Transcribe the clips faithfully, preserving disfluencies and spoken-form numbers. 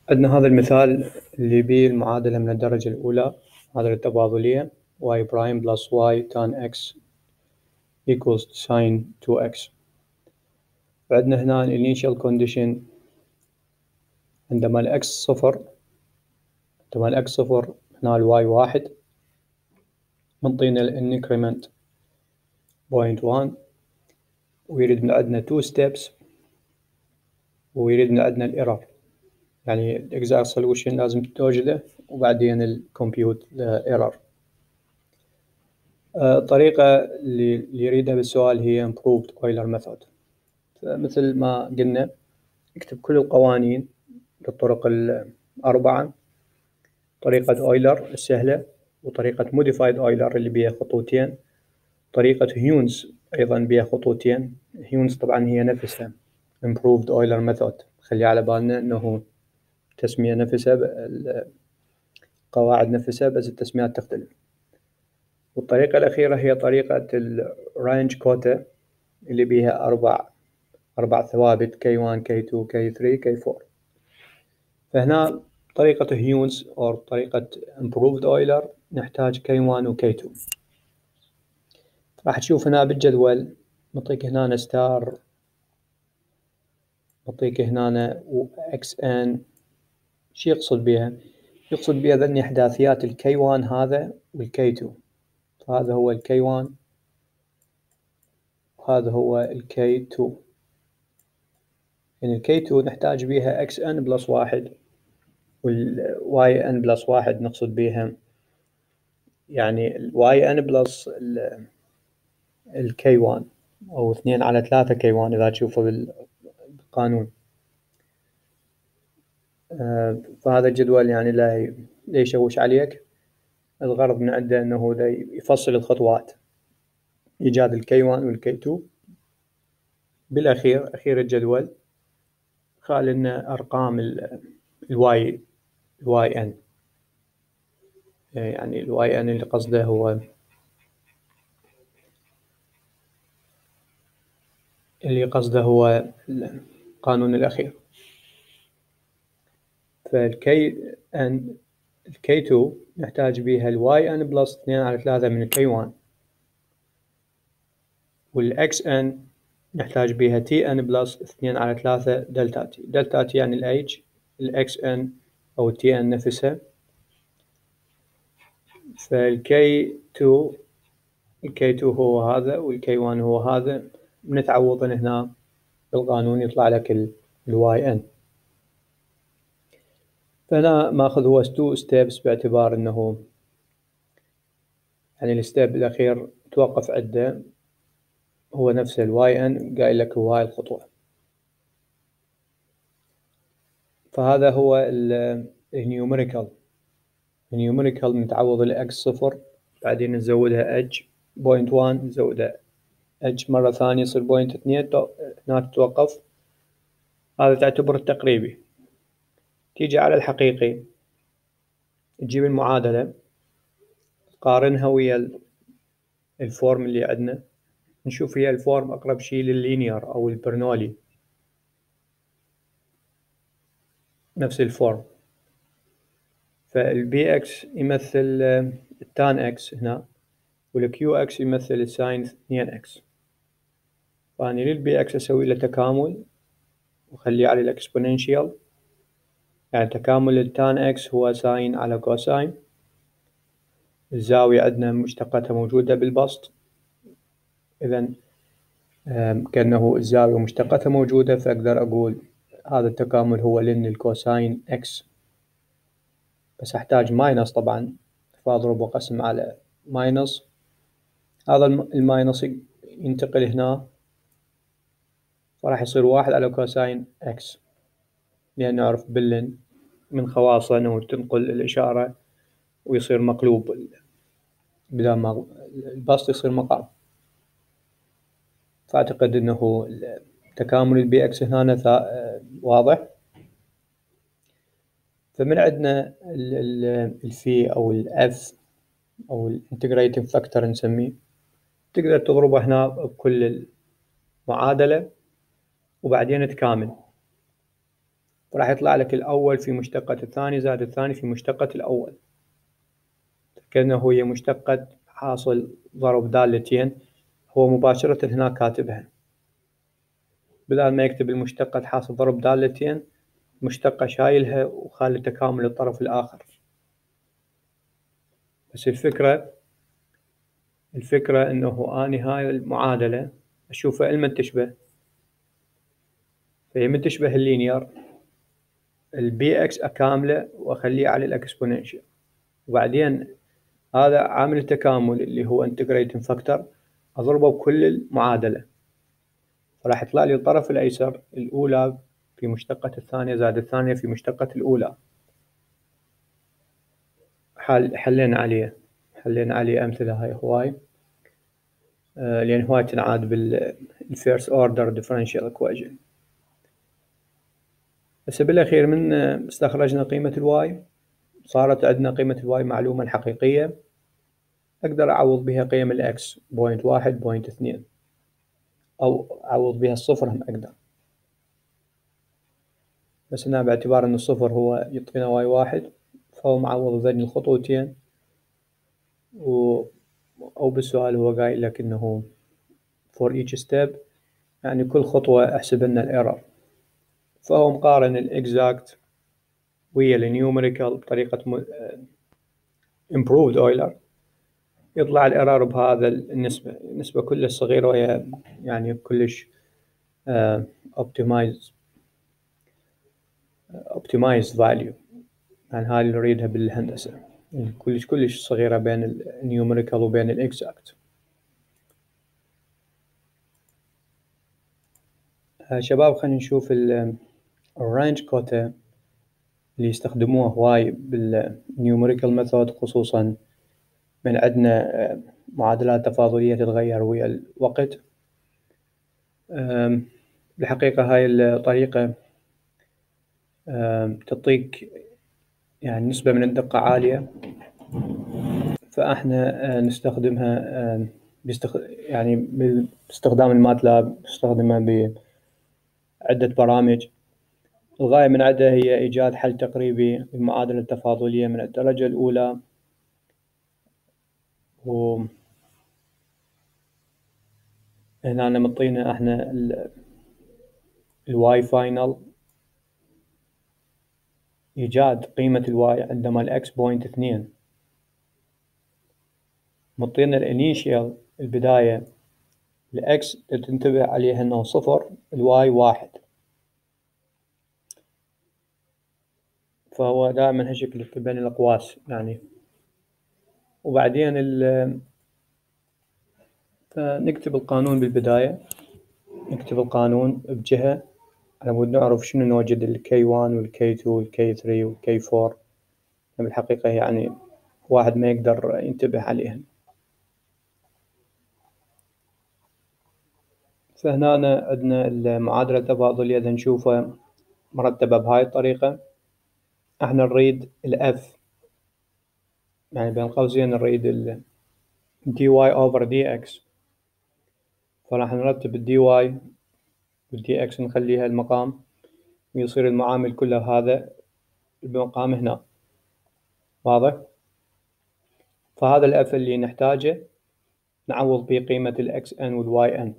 عندنا هذا المثال اللي بيه المعادلة من الدرجة الأولى، معادلة تبادلية y برايم plus y tan x equals sin تو إكس. وعندنا هنا initial condition عندما ال x صفر، عندما ال x صفر هنا ال y واحد، منطينا ال increment point one، ويريد من عندنا two steps، ويريد من عندنا ال error، يعني ال exact solution لازم توجده وبعدين ال compute error. الطريقة اللي يريدها بالسؤال هي improved Euler method. فمثل ما قلنا نكتب كل القوانين بالطرق الأربعة: طريقة أويلر السهلة، وطريقة modified أويلر اللي بيها خطوتين، طريقة هيونز أيضا بيها خطوتين. هيونز طبعا هي نفسها improved Euler method، خلي على بالنا أنه تسمية نفسها، القواعد نفسها، بس التسميات تختلف. والطريقة الأخيرة هي طريقة الرانج كوتا اللي بيها أربع أربع ثوابت كي واحد كي اثنين كي ثلاثة كي أربعة. فهنا طريقة هيونز أو طريقة improved Euler نحتاج كي واحد وكي اثنين. راح تشوف هنا بالجدول نعطيك هنا ستار، نعطيك هنا إكس إن. شو يقصد بها؟ يقصد بها ذن إحداثيات الكي واحد هذا والكي اثنين. فهذا هو الكي واحد وهذا هو الكي اثنين. يعني الكي اثنين نحتاج بها إكس إن بلس واحد، والواي إن بلس واحد نقصد بها يعني الواي إن بلس الكي واحد، أو اثنين على ثلاثة كي واحد إذا تشوفه بالقانون. آه فهذا الجدول يعني لا يشوش عليك. الغرض من عنده أنه يفصل الخطوات إيجاد الكي واحد والكي اثنين. بالأخير أخير الجدول قال لنا أرقام الواي الواي إن، يعني الواي إن اللي قصده هو اللي قصده هو القانون الأخير. فالكي إن الكي اثنين نحتاج بها الواي إن بلس اثنين على ثلاثة من الكي واحد، والإكس إن نحتاج بها تي إن بلس اثنين على ثلاثة دلتا تي. دلتا تي يعني الإيج، الإكس إن أو التي إن نفسها. فالكي اثنين الكي اثنين هو هذا والكي واحد هو هذا. بنتعوض هنا بالقانون يطلع لك الواي إن. فهنا ماخذ هو two steps باعتبار أنه يعني الستيب الأخير توقف عنده هو نفس الواي إن، قايل لك هو هاي الخطوة. فهذا هو النيوميريكال. النيوميريكال نتعوض الإكس صفر، بعدين نزودها إج بوينت واحد، نزودها إج مرة ثانية يصير بوينت اثنين، هناك توقف. هذا تعتبر التقريبي. تيجي على الحقيقي تجيب المعادلة قارنها ويا الفورم اللي عندنا، نشوف هي الفورم أقرب شيء لللينير أو البرنولي، نفس الفورم. فالبي إكس يمثل التان إكس هنا، والكيو إكس يمثل الساين اثنين إكس. فأنا للبي إكس أسوي له تكامل وخليه على الإكسبوننشيال، يعني تكامل التان إكس هو ساين على كوساين. الزاوية عندنا مشتقتها موجودة بالبسط، إذن كأنه الزاوية مشتقتها موجودة، فأقدر أقول هذا التكامل هو لن الكوساين إكس. بس أحتاج ماينس طبعا، فأضرب وأقسم على ماينس. هذا الماينس ينتقل هنا، فراح يصير واحد على كوساين إكس، لأن نعرف باللن من خواصه أنه تنقل الإشارة ويصير مقلوب، بدل ما البسط يصير مقام. فأعتقد أنه تكامل البي إكس هنا واضح. فمن عندنا الفي أو الإف أو الانتجريتنج فاكتور نسميه، تقدر تضربه هنا بكل المعادلة وبعدين تكامل. فراح يطلع لك الأول في مشتقة الثاني زائد الثاني في مشتقة الأول، كأنه هي مشتقة حاصل ضرب دالتين، هو مباشرة هنا كاتبها، بدل ما يكتب المشتقة حاصل ضرب دالتين مشتقة شايلها وخالي تكامل الطرف الآخر. بس الفكرة الفكرة إنه أني هاي المعادلة أشوفها إلمن تشبه، فهي من تشبه اللينير البي إكس أكامله وأخليه على الإكسبوننشال، وبعدين هذا عامل التكامل اللي هو انتجريتنج فاكتور أضربه بكل المعادلة، فراح يطلع لي الطرف الأيسر الأولى في مشتقة الثانية زائد الثانية في مشتقة الأولى. حل حلينا عليه حلينا عليه أمثلة هاي هواي، آه لأن هواي تنعاد بالفيرست أوردر ديفرنشال إكويشن. بس بالأخير من استخرجنا قيمة الواي صارت عندنا قيمة الواي معلومة الحقيقية، أقدر أعوض بها قيم الإكس بوينت واحد بوينت اثنين أو أعوض بها الصفر هم أقدر، بس هنا باعتبار أن الصفر هو يعطينا واي واحد فهو معوض ذني الخطوتين، و أو بالسؤال هو قايل لك إنه for each step يعني كل خطوة أحسب لنا الإيرور، فهو مقارن الإكزاكت ويا النيوميريكال بطريقة improved Euler، يطلع الإيرور بهذا النسبة النسبة كلش صغيرة وهي يعني كلش uh, optimized optimized value، يعني هاي اللي نريدها بالهندسة يعني كلش كلش صغيرة بين النيوميريكال وبين الإكزاكت. شباب خلينا نشوف الرانج كوتا اللي يستخدموه هواي بالنيوميريكال ميثود، خصوصا من عندنا معادلات تفاضلية تتغير ويا الوقت. بالحقيقة هاي الطريقة تعطيك يعني نسبة من الدقة عالية، فاحنا نستخدمها بيستخ... يعني باستخدام الماتلاب نستخدمها بعدة برامج. الغاية من عندها هي إيجاد حل تقريبي للمعادلة التفاضلية من الدرجة الأولى، و هنا مطينا احنا الواي فاينل، إيجاد قيمة الواي عندما الإكس بوينت اثنين، مطينا الانيشيال البداية الإكس تنتبه عليها إنه صفر الواي واحد، فهو دائما هالشكل بين الأقواس يعني. وبعدين ال فنكتب القانون بالبداية، نكتب القانون بجهة على مود نعرف شنو نوجد ال كي واحد وال كي اثنين وال كي ثلاثة وال كي أربعة، بالحقيقة يعني واحد ما يقدر ينتبه عليهم. فهنا عندنا المعادلة التفاضلية إذا نشوفها مرتبة بهاي الطريقة، احنا نريد الأف يعني بين قوسين نريد ال dy over dx، فراح نرتب ال dy وال dx نخليها المقام ويصير المعامل كله هذا بمقام هنا، واضح؟ فهذا الأف اللي نحتاجه نعوض به قيمة ال xn وال yn.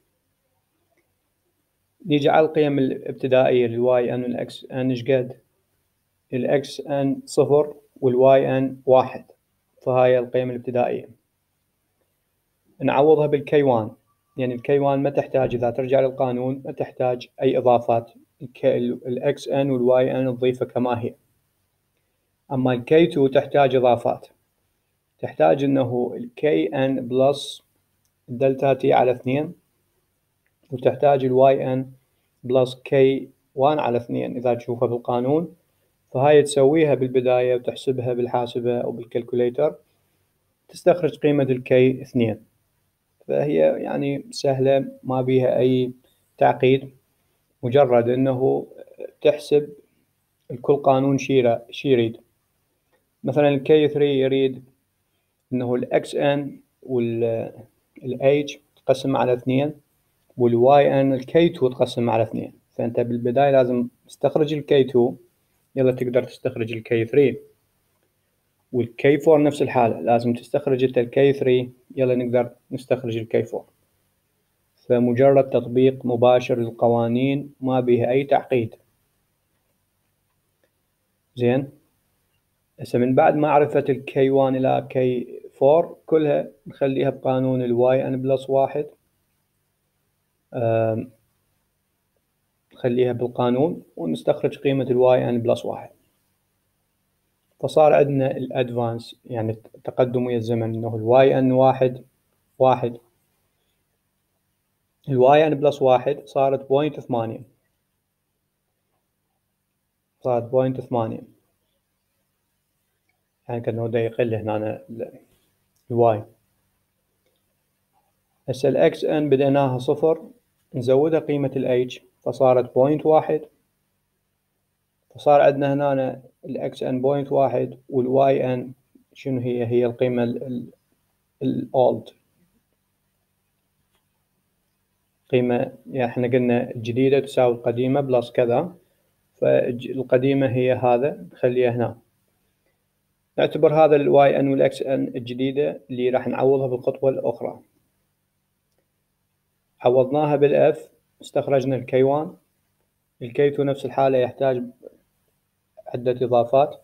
نيجي على القيم الابتدائية لل yn وال xn، إيش قد؟ ال xn صفر وال yn واحد، فهاي القيم الابتدائية نعوضها بال كي واحد، يعني ال كي واحد ما تحتاج إذا ترجع للقانون ما تحتاج أي إضافات، ال xn وال yn تضيفها كما هي. أما ال كي اثنين تحتاج إضافات، تحتاج إنه ال kn بلس دلتا تي على اثنين، وتحتاج ال yn بلس كي واحد على اثنين إذا تشوفها بالقانون، فهاي تسويها بالبداية وتحسبها بالحاسبة أو بالكالكوليتر تستخرج قيمة ال كي اثنين، فهي يعني سهلة ما بيها أي تعقيد، مجرد إنه تحسب الكل قانون شي يريد. مثلا ال كي ثلاثة يريد إنه ال xn وال h تقسم على اثنين، وال yn ال كي اثنين تقسم على اثنين، فأنت بالبداية لازم تستخرج الكي تو، يلا تقدر تستخرج الكي ثري، والكي فور نفس الحالة لازم تستخرج انت الكي ثري، يلا نقدر نستخرج الكي فور. فمجرد تطبيق مباشر للقوانين ما بيه أي تعقيد. زين، هسه من بعد معرفة الكي وان إلى كي فور كلها نخليها بقانون الواي ان بلس واحد، نخليها بالقانون ونستخرج قيمة الواي ان بلس واحد. فصار عندنا الادفانس يعني التقدم ويا الزمن، انه الواي ان واحد واحد، الواي ان بلس واحد صارت بوينت ثمانية، صارت بوينت ثمانية، يعني كأنه دا يقل هنا الواي. هسه الاكس ان بديناها صفر، نزودها قيمة الاتش فصارت بوينت واحد، فصار عندنا هنا الاكس ان بوينت واحد، والواي ان شنو هي؟ هي القيمة الاولد، قيمة يعني احنا قلنا الجديدة تساوي القديمة بلس كذا، فالقديمة هي هذا نخليها هنا. نعتبر هذا الواي ان والاكس ان الجديدة اللي راح نعوضها بالخطوة الأخرى. عوضناها بالاف، استخرجنا الكي وان، الكي تو نفس الحالة يحتاج عدة إضافات،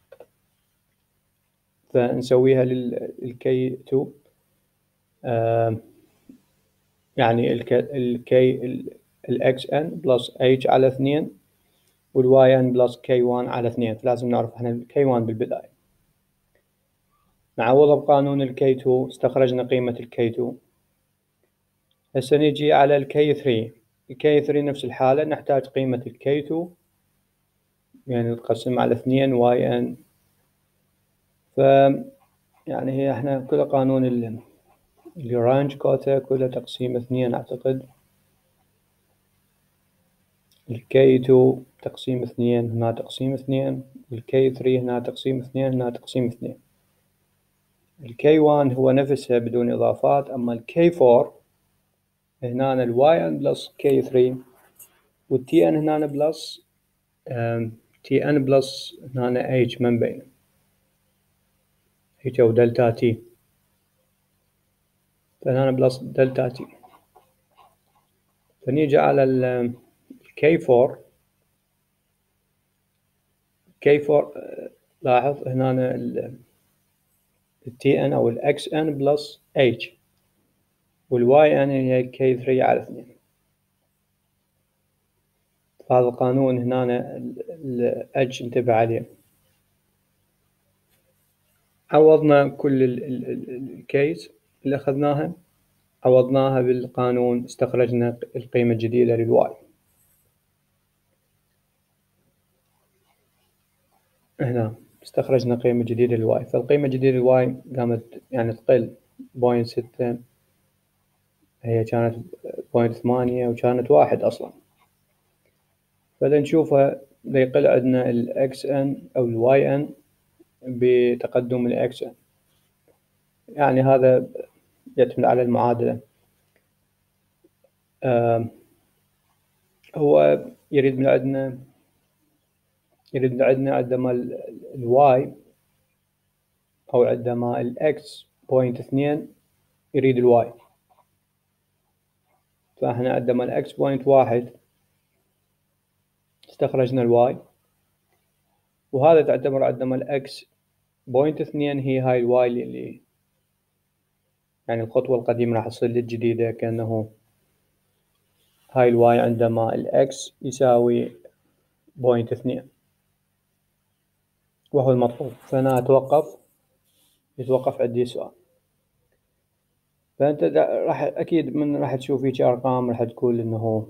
فنسويها للكي تو، آه يعني الكي الاكس ان بلس اتش على اثنين، والواي ان بلس كي وان على اثنين، فلازم نعرف احنا الكي وان بالبداية. نعوضها بقانون الكي تو، استخرجنا قيمة الكي تو. هسه نجي على الكي ثري، الكي ثري نفس الحالة نحتاج قيمة الكي تو، يعني نقسم على اثنين واي ان، ف يعني هي احنا كل قانون الرانج كوتا كله تقسيم اثنين اعتقد، الكي تو تقسيم اثنين، هنا تقسيم اثنين، والكي ثري هنا تقسيم اثنين، هنا تقسيم اثنين. الكي وان هو نفسها بدون إضافات، أما الكي فور هنا الواي ان بلس كي ثري، والتي ان هنا بلس تي ان بلس هنا اتش من بينه، اتش أو دلتا تي، فهنا بلس دلتا تي. فنيجي على الكي فور، كي فور لاحظ هنا التي ان أو الاكس ان بلس اتش، والواي ان هي كي ثري على اثنين. هذا القانون هنا الاتش انتبه عليه. عوضنا كل الكيس اللي أخذناها، عوضناها بالقانون، استخرجنا القيمة الجديدة للواي. هنا استخرجنا قيمة جديدة للواي، فالقيمة الجديدة للواي قامت يعني تقل بوينت ستة، هي كانت بوينت ثمانية وكانت واحد أصلا. فإذا نشوفها بيقل عندنا الإكس إن أو الواي إن بتقدم الإكس إن، يعني هذا يعتمد على المعادلة. آه هو يريد من عندنا يريد من عندنا عندما الواي أو عندما الإكس بوينت اثنين يريد الواي، فإحنا عندما الإكس بوينت واحد استخرجنا الواي، وهذا تعتبر عندما الإكس بوينت اثنين هي هاي الواي اللي يعني الخطوة القديمة راح تصير للجديدة، كأنه هاي الواي عندما الإكس يساوي بوينت اثنين وهو المطلوب. فأنا أتوقف يتوقف عندي سؤال، فأنت راح أكيد من راح تشوف هيك أرقام راح تقول إنه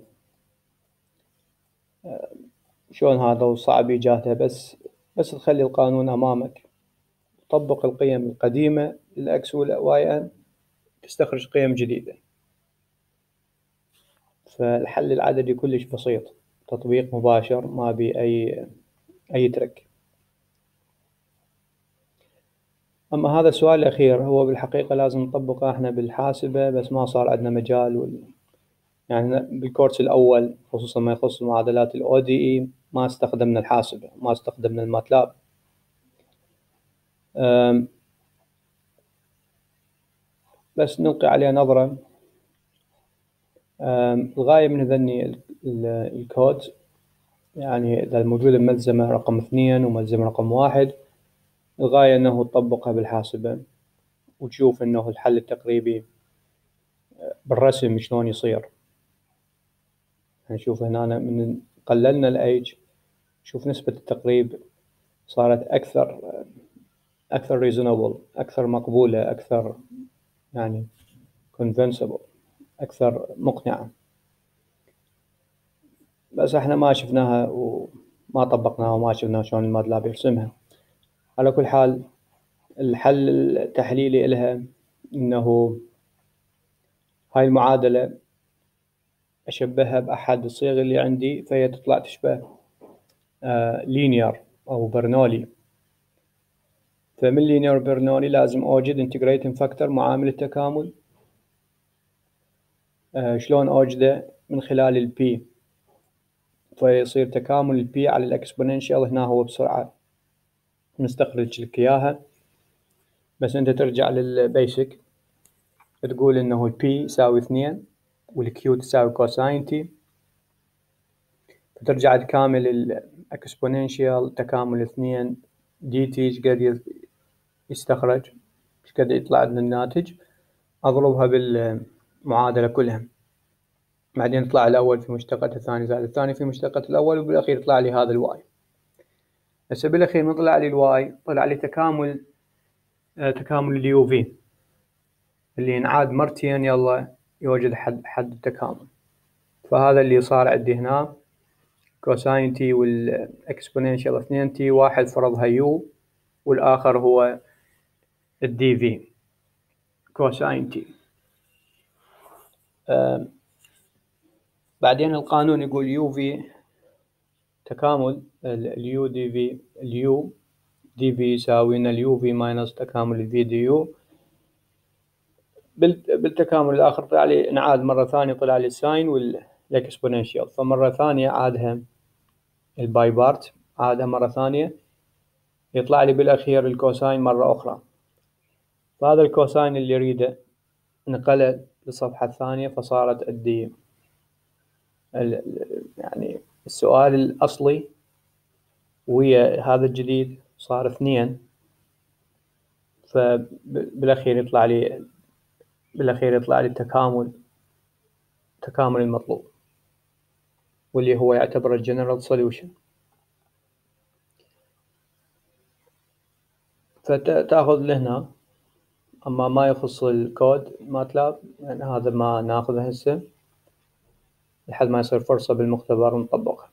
شلون هذا وصعب إيجادها، بس بس تخلي القانون أمامك، طبق القيم القديمة للإكس والواي إن، تستخرج قيم جديدة. فالحل العددي كلش بسيط، تطبيق مباشر ما بي أي أي ترك. أما هذا السؤال الأخير هو بالحقيقة لازم نطبقه إحنا بالحاسبة، بس ما صار عندنا مجال يعني بالكورس الأول خصوصا ما يخص معادلات ال أو دي إي ما استخدمنا الحاسبة، ما استخدمنا الماتلاب. بس نلقي عليه نظرة. الغاية من هذني الكود، يعني إذا الموجودة ملزمة رقم اثنين وملزمة رقم واحد، الغاية أنه تطبقها بالحاسبة وتشوف أنه الحل التقريبي بالرسم شلون يصير. نشوف هنا من قللنا الأيج، شوف نسبة التقريب صارت أكثر أكثر reasonable، أكثر مقبولة، أكثر يعني convincible، أكثر مقنعة. بس احنا ما شفناها وما طبقناها وما شفنا شلون الماتلاب يرسمها. على كل حال الحل التحليلي إلها إنه هاي المعادلة أشبهها بأحد الصيغ اللي عندي، فهي تطلع تشبه آه لينير أو برنولي. فمن لينير برنولي لازم أوجد integrating factor معامل التكامل. آه شلون أوجده؟ من خلال البي، فيصير تكامل البي على الإكسبوننشال. هنا هو بسرعة نستخرج لك إياها، بس أنت ترجع للبيسك تقول إنه البي يساوي اثنين والكيو تساوي كوساين تي، فترجع تكامل الإكسبوننشال تكامل اثنين دي تي ايش قد يستخرج، ايش قد يطلع لنا الناتج، أضربها بالمعادلة كلها، بعدين يطلع الأول في مشتقة الثاني زائد الثاني في مشتقة الأول، وبالأخير يطلع لي هذا الواي. هسه بالأخير ما طلع لي الواي، طلع لي تكامل آه تكامل اليو في اللي ينعاد مرتين يلا يوجد حد حد التكامل. فهذا اللي صار عندي هنا كوساين تي والإكسبوننشال اثنين تي، واحد فرضها يو والآخر هو الدي في كوساين تي. آه بعدين القانون يقول يو في تكامل اليو دي في، اليو دي في يساوي لنا اليو في ماينس تكامل الفي دي يو. بالتكامل الآخر طلع لي انعاد مرة ثانية، طلع لي الساين والإكسبوننشال، فمرة ثانية عادها الباي بارت، عادها مرة ثانية يطلع لي بالأخير الكوساين مرة أخرى. فهذا الكوساين اللي يريده نقله للصفحة الثانية، فصارت عندي يعني السؤال الأصلي ويا هذا الجديد صار اثنين، فبالأخير يطلع لي بالأخير يطلع لي التكامل التكامل المطلوب، واللي هو يعتبر الجنرال سوليوشن. فتأخذ لهنا. أما ما يخص الكود ماتلاب يعني هذا ما ناخذه هسه لحد ما يصير فرصة بالمختبر ونطبقها.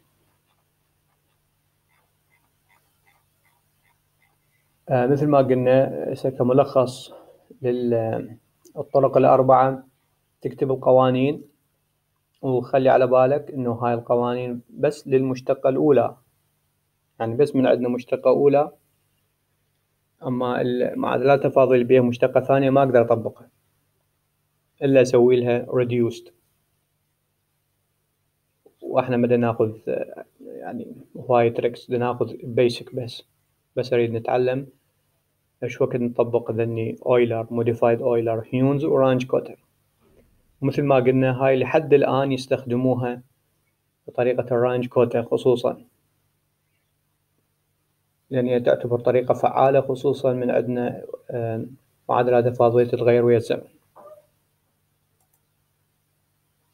آه مثل ما قلنا هسه كملخص للطرق الأربعة، تكتب القوانين وخلي على بالك إنه هاي القوانين بس للمشتقة الأولى، يعني بس من عندنا مشتقة أولى، أما المعادلات التفاضل اللي بيها مشتقة ثانية ما أقدر أطبقها إلا أسوي لها reduced. وإحنا بدنا ناخذ يعني هواي تريكس، بدنا ناخذ basic بس بس أريد نتعلم إيش وقت نطبق ذني أويلر modified أويلر هيونز ورانج كوتر. ومثل ما قلنا هاي لحد الآن يستخدموها بطريقة الرانج كوتر خصوصا، لأن هي تعتبر طريقة فعالة خصوصا من عندنا معادلات تفاضلية تتغير ويا الزمن.